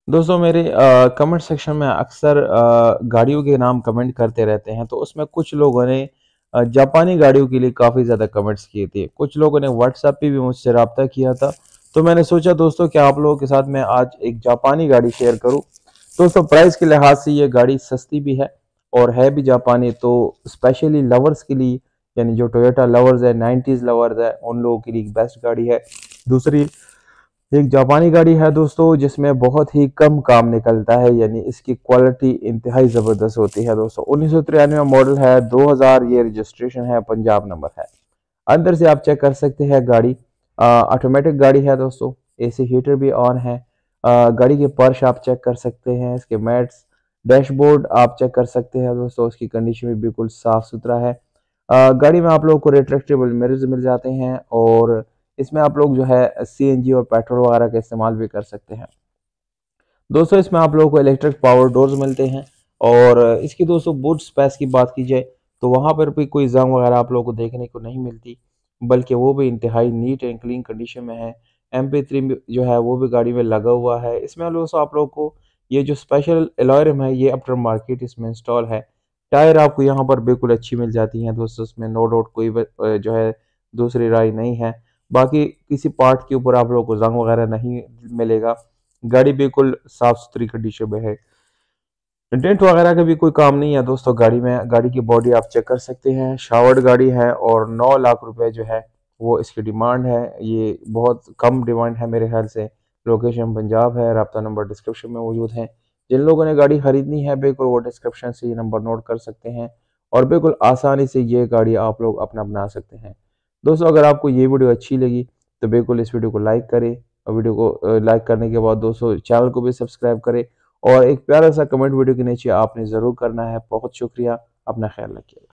दोस्तों मेरे comment section में अक्सर गाड़ियों के नाम कमेंट करते रहते हैं, तो उसमें कुछ लोगों ने जापानी गाड़ियों के लिए काफ़ी ज़्यादा कमेंट्स किए थे। कुछ लोगों ने व्हाट्सएप पे भी मुझसे रब्ता किया था। तो मैंने सोचा दोस्तों कि आप लोगों के साथ मैं आज एक जापानी गाड़ी शेयर करूं। दोस्तों प्राइस के लिहाज से ये गाड़ी सस्ती भी है और है भी जापानी, तो स्पेशली लवर्स के लिए, यानी जो टोयोटा लवर्स है, 90s लवर्स है, उन लोगों के लिए बेस्ट गाड़ी है। दूसरी एक जापानी गाड़ी है दोस्तों, जिसमें बहुत ही कम काम निकलता है, यानी इसकी क्वालिटी इंतहाई ज़बरदस्त होती है दोस्तों। 1993 मॉडल है, 2000 ये रजिस्ट्रेशन है, पंजाब नंबर है। अंदर से आप चेक कर सकते हैं गाड़ी ऑटोमेटिक गाड़ी है दोस्तों। एसी हीटर भी ऑन है। गाड़ी के पर्श आप चेक कर सकते हैं, इसके मैट्स, डैशबोर्ड आप चेक कर सकते हैं दोस्तों। उसकी कंडीशन भी बिल्कुल साफ सुथरा है। गाड़ी में आप लोगों को रेट्रैक्टेबल मिरर्स मिल जाते हैं और इसमें आप लोग जो है सीएनजी और पेट्रोल वगैरह का इस्तेमाल भी कर सकते हैं दोस्तों। इसमें आप लोगों को इलेक्ट्रिक पावर डोर्स मिलते हैं और इसकी दोस्तों बूट स्पेस की बात की जाए तो वहाँ पर भी कोई जंग वगैरह आप लोगों को देखने को नहीं मिलती, बल्कि वो भी इंतहाई नीट एंड क्लीन कंडीशन में है। MP3 जो है वो भी गाड़ी में लगा हुआ है। इसमें दोस्तों आप लोगों को ये जो स्पेशल एलॉयरम है ये आफ्टर मार्केट इसमें इंस्टॉल है। टायर आपको यहाँ पर बिल्कुल अच्छी मिल जाती हैं दोस्तों, इसमें नो डाउट कोई जो है दूसरी राय नहीं है। बाकी किसी पार्ट के ऊपर आप लोगों को जंग वगैरह नहीं मिलेगा। गाड़ी बिल्कुल साफ सुथरी कंडीशन में है। डेंट वगैरह का भी कोई काम नहीं है दोस्तों गाड़ी में। गाड़ी की बॉडी आप चेक कर सकते हैं, शावर्ड गाड़ी है और 9 लाख रुपए जो है वो इसकी डिमांड है। ये बहुत कम डिमांड है मेरे ख्याल से। लोकेशन पंजाब है, रब्ता नंबर डिस्क्रिप्शन में मौजूद है। जिन लोगों ने गाड़ी खरीदनी है बिल्कुल वो डिस्क्रिप्शन से ये नंबर नोट कर सकते हैं और बिल्कुल आसानी से ये गाड़ी आप लोग अपना बना सकते हैं दोस्तों। अगर आपको ये वीडियो अच्छी लगी तो बिल्कुल इस वीडियो को लाइक करें और वीडियो को लाइक करने के बाद दोस्तों चैनल को भी सब्सक्राइब करें और एक प्यारा सा कमेंट वीडियो के नीचे आपने ज़रूर करना है। बहुत शुक्रिया, अपना ख्याल रखिएगा।